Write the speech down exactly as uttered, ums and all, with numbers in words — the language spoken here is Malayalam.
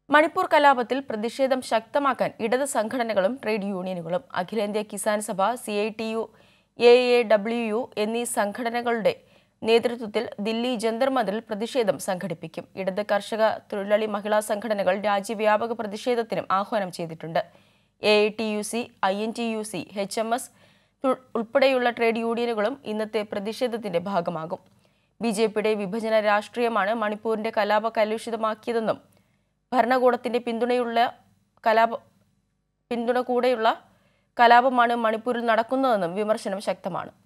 മണിപ്പൂർ കലാപത്തിൽ പ്രതിഷേധം ശക്തമാക്കാൻ ഇടത് സംഘടനകളും ട്രേഡ് യൂണിയനുകളും അഖിലേന്ത്യാ Kisan Sabha, C I T U, A A W U എന്നീ സംഘടനകളുടെ നേതൃത്വത്തിൽ ദില്ലി ജന്തർ മന്ദിറിൽ പ്രതിഷേധം സംഘടിപ്പിക്കും. ഇടത് കർഷക തൊഴിലാളി മഹിളാ സംഘടനകൾ രാജ്യവ്യാപക പ്രതിഷേധത്തിനും ആഹ്വാനം ചെയ്തിട്ടുണ്ട്. A I T U C, I N T U C, H M S ഉൾപ്പെടെയുള്ള ട്രേഡ് യൂണിയനുകളും ഇന്നത്തെ പ്രതിഷേധത്തിന്റെ ഭാഗമാകും. ബി ജെ പിയുടെ വിഭജന രാഷ്ട്രീയമാണ് മണിപ്പൂരിന്റെ കലാപ കലുഷിതമാക്കിയതെന്നും ഭരണകൂടത്തിന്റെ പിന്തുണയുള്ള കലാപ പിന്തുണ കൂടെയുള്ള കലാപമാണ് മണിപ്പൂരിൽ നടക്കുന്നതെന്നും വിമർശനം ശക്തമാണ്.